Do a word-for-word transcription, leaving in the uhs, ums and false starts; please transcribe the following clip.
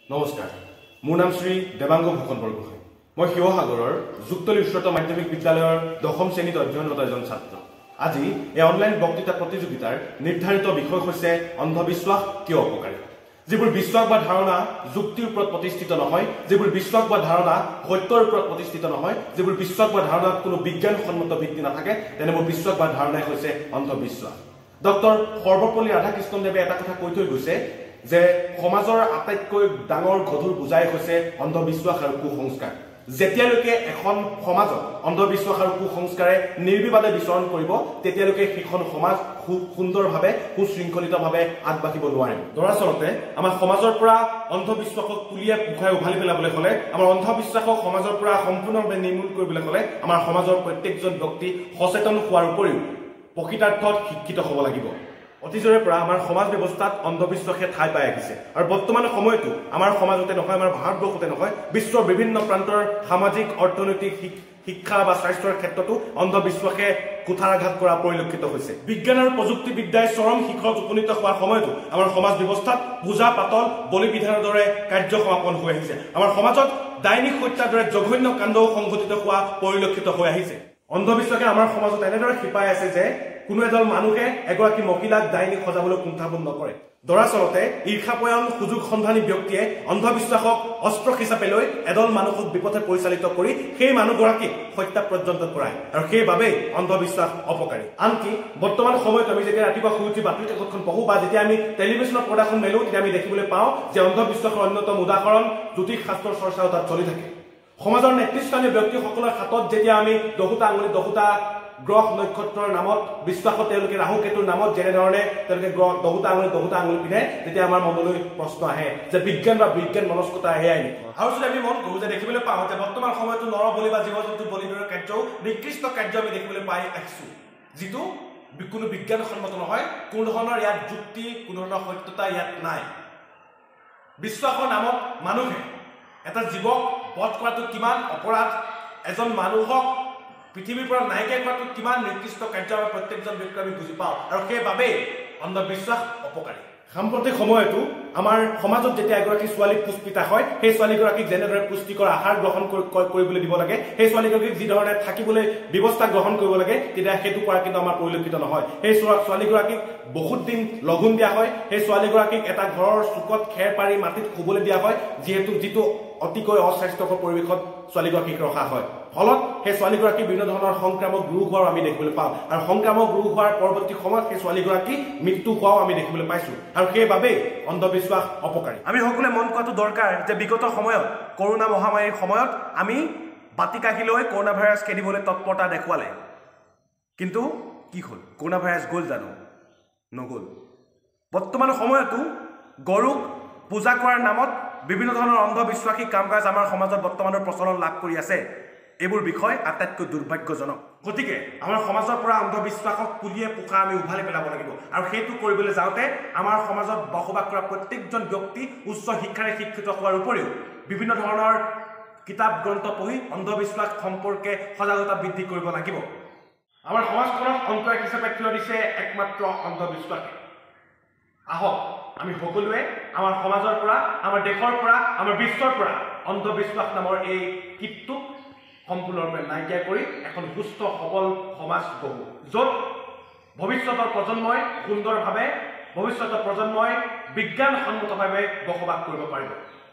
নমস্কাৰ মোৰ নাম শ্ৰী দেবাংগ ভূষণ বৰগুহাই মই শিৱসাগৰৰ যুক্তলি উচ্চতৰ মাধ্যমিক বিদ্যালয়ৰ দশম শ্ৰেণীত অধ্যয়নৰত এজন ছাত্ৰ আজি এই অনলাইন বক্তৃতা প্ৰতিযোগিতাৰ নিৰ্ধাৰিত বিষয় হৈছে অন্ধবিশ্বাস কিয় অপকাৰী যিবোৰ বিশ্বাস বা ধাৰণা যুক্তিৰ ওপৰত প্ৰতিষ্ঠিত নহয় যিবোৰ বিশ্বাস বা ধাৰণা সত্যৰ ওপৰত প্ৰতিষ্ঠিত নহয় যিবোৰ বিশ্বাস বা ধাৰণাত কোনো বিজ্ঞানসন্মত ভিত্তি নাথাকে তেনেবোৰ বিশ্বাস বা ধাৰণাই হৈছে অন্ধবিশ্বাস ডক্টৰ সৰ্বপল্লী ৰাধাকৃষ্ণদেৱে এটা কথা কৈ থৈ গৈছে যে সমাজৰ আটাইতকৈ ডাঙৰ গধুৰ বুজাই হৈছে অন্ধবিশ্বাস আৰু কুসংস্কাৰ যেতিয়ালৈকে এখন সমাজত অন্ধবিশ্বাস আৰু কুসংস্কাৰে নিৰ্বিবাদে বিচৰণ কৰিব তেতিয়ালৈকে সেইখন সমাজ সুন্দৰভাৱে সুশৃংখলিতভাৱে আগবাঢ়িব নোৱাৰিব দৰাচলতে আমাৰ সমাজৰ পৰা অন্ধবিশ্বাসক পুলিয়ে পুখাই উভালি পেলাবলৈ হ'লে আমাৰ অন্ধবিশ্বাসক সমাজৰ পৰা সম্পূৰ্ণভাৱে নিৰ্মূল কৰিবলৈ হ'লে আমাৰ সমাজৰ প্ৰত্যেকজন ব্যক্তি সচেতন হোৱাৰ উপৰিও প্ৰকৃতাৰ্থত শিক্ষিত হ'ব লাগিব অতীজৰে পৰা আমাৰ সমাজ ব্যৱস্থাত অন্ধবিশ্বাসে ঠাই পাই আহিছে আৰু বৰ্তমান সময়তো আমাৰ সমাজতে নহয় আমাৰ ভাৰতবৰ্ষতে নহয় বিশ্বৰ বিভিন্ন প্ৰান্তৰ সামাজিক অৰ্থনৈতিক শিক্ষা বা স্বাস্থ্যৰ ক্ষেত্ৰতো অন্ধবিশ্বাসে কুঠাৰাঘাত কৰা পৰিলক্ষিত হৈছে বিজ্ঞান আৰু প্ৰযুক্তিবিদ্যাই চৰম শিখৰত উপনীত হোৱাৰ সময়তো আমাৰ সমাজ ব্যৱস্থাত পূজা পাতল বলি বিধানৰ দৰে কাৰ্য সমাপন হৈ আহিছে আমাৰ সমাজত ডাইনিক হত্যাৰ দৰে জঘন্য কাণ্ডও সংঘটিত হোৱা পৰিলক্ষিত হৈ আহিছে অন্ধবিশ্বাসে আমাৰ সমাজত এনেদৰে শিপাই আছে যে কোনো এজন মানুহে এগৰাকী মহিলাক ডাইনিক সজাবলৈ কুণ্ঠাবোধ নকৰে দৰাচলতে ঈৰ্ষাপয়ন সুযোগ সন্ধানী ব্যক্তিয়ে অন্ধবিশ্বাসক অস্ত্ৰ হিচাপে লৈ এদল মানুহক বিপথে পৰিচালিত কৰি সেই মানুহগৰাকীক হত্যা পৰ্যন্ত কৰায় আৰু সেইবাবে অন্ধবিশ্বাস অপকাৰী আনকি বৰ্তমান সময়ত আমি যেতিয়া ৰাতিপুৱা শুই উঠি বাতৰি কাকতখন পঢ়ো বা যেতিয়া আমি টেলিভিছনৰ পৰ্দাখন মেলো তেতিয়া আমি দেখিবলৈ পাওঁ যে অন্ধবিশ্বাসৰ অন্যতম উদাহৰণ জ্যোতিষ শাস্ত্ৰৰ চৰ্চাও তাত চলি থাকে সমাজৰ নেতৃস্থানীয় ব্যক্তিসকলৰ হাতত যেতিয়া আমি দহোটা আঙুলি দহোটা গ্ৰহ নক্ষত্ৰৰ নামত বিশ্বাসত তেওঁলোকে ৰাহু কেতুৰ নামত যেনেধৰণে তেওঁলোকে গ্ৰহ দহোটা আঙুলি দহোটা আঙুলি পিন্ধে তেতিয়া আমাৰ মনলৈ প্ৰশ্ন আহে যে বিজ্ঞান বা বিজ্ঞান মনস্কতা এয়াই নেকি আৰু যদি আমি মন কৰোঁ যে দেখিবলৈ পাওঁ যে বৰ্তমান সময়তো নৰ বলি বা জীৱ জন্তু বলি দৰে কাৰ্যও নিকৃষ্ট কাৰ্য আমি দেখিবলৈ পাই আহিছোঁ যিটো কোনো বিজ্ঞানসন্মত নহয় কোনো ধৰণৰ ইয়াত যুক্তি কোনো ধৰণৰ সত্যতা ইয়াত নাই বিশ্বাসৰ নামত মানুহে এটা জীৱক বধ কৰাটো কিমান অপৰাধ এজন মানুহক পৃথিৱীৰ পৰা নাইকিয়া কৰাটো কিমান নিকৃষ্ট কাৰ্য আমাৰ প্ৰত্যেকজন ব্যক্তি আমি বুজি পাওঁ আৰু সেইবাবে অন্ধবিশ্বাস অপকাৰী সাম্প্ৰতিক সময়তো আমাৰ সমাজত যেতিয়া এগৰাকী ছোৱালী পুষ্পিতা হয় সেই ছোৱালীগৰাকীক যেনেদৰে পুষ্টিকৰ আহাৰ গ্ৰহণ কৰিবলৈ দিব লাগে সেই ছোৱালীগৰাকীক যিধৰণে থাকিবলৈ ব্যৱস্থা গ্ৰহণ কৰিব লাগে তেতিয়া সেইটো কৰা কিন্তু আমাৰ পৰিলক্ষিত নহয় সেই ছোৱালীগৰাকীক বহুত দিন লঘোণ দিয়া হয় সেই ছোৱালীগৰাকীক এটা ঘৰৰ চুকত খেৰ পাৰি মাটিত শুবলৈ দিয়া হয় যিহেতু যিটো অতিকৈ অস্বাস্থ্যকৰ পৰিৱেশত ছোৱালীগৰাকীক ৰখা হয় ফলত সেই ছোৱালীগৰাকী বিভিন্ন ধৰণৰ সংক্ৰামক ৰোগ হোৱাও আমি দেখিবলৈ পাওঁ আৰু সংক্ৰামক ৰোগ হোৱাৰ পৰৱৰ্তী সময়ত সেই ছোৱালীগৰাকী মৃত্যু হোৱাও আমি দেখিবলৈ পাইছোঁ আৰু সেইবাবে অন্ধবিশ্বাস অপকাৰী আমি সকলোৱে মন কৰাটো দৰকাৰ যে বিগত সময়ত কৰোণা মহামাৰীৰ সময়ত আমি বাতি কাঢ়ি লৈ কৰোণা ভাইৰাছ খেদিবলৈ তৎপৰতা দেখুৱালে কিন্তু কি হ'ল কৰোণা ভাইৰাছ গ'ল জানো নগ'ল বৰ্তমান সময়তো গৰুক পূজা কৰাৰ নামত বিভিন্ন ধৰণৰ অন্ধবিশ্বাসী কাম কাজ আমাৰ সমাজত বৰ্তমানৰ প্ৰচলন লাভ কৰি আছে এইবোৰ বিষয় আটাইতকৈ দুৰ্ভাগ্যজনক গতিকে আমাৰ সমাজৰ পৰা অন্ধবিশ্বাসক পুলিয়ে পোখা আমি উভালি পেলাব লাগিব আৰু সেইটো কৰিবলৈ যাওঁতে আমাৰ সমাজত বসবাস কৰা প্ৰত্যেকজন ব্যক্তি উচ্চ শিক্ষাৰে শিক্ষিত হোৱাৰ উপৰিও বিভিন্ন ধৰণৰ কিতাপ গ্ৰন্থ পঢ়ি অন্ধবিশ্বাস সম্পৰ্কে সজাগতা বৃদ্ধি কৰিব লাগিব আমাৰ সমাজখনক অংকুৰ হিচাপে থিয় দিছে একমাত্ৰ অন্ধবিশ্বাসে আহক আমি সকলোৱে আমাৰ সমাজৰ পৰা আমাৰ দেশৰ পৰা আমাৰ বিশ্বৰ পৰা অন্ধবিশ্বাস নামৰ এই কীটটোক সম্পূৰ্ণৰূপে নাইকিয়া কৰি এখন সুস্থ সবল সমাজ গঢ়ো য'ত ভৱিষ্যতৰ প্ৰজন্মই সুন্দৰভাৱে ভৱিষ্যতৰ প্ৰজন্মই বিজ্ঞানসন্মতভাৱে বসবাস কৰিব পাৰিব